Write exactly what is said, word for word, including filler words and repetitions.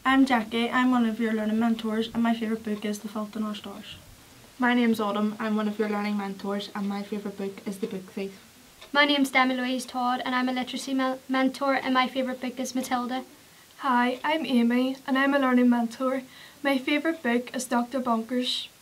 I'm Jackie, I'm one of your learning mentors and my favourite book is The Fault in Our Stars. My name's Autumn, I'm one of your learning mentors and my favourite book is The Book Thief. My name's Demi Louise Todd and I'm a literacy me mentor and my favourite book is Matilda. Hi, I'm Amy and I'm a learning mentor. My favourite book is Doctor Bonkers.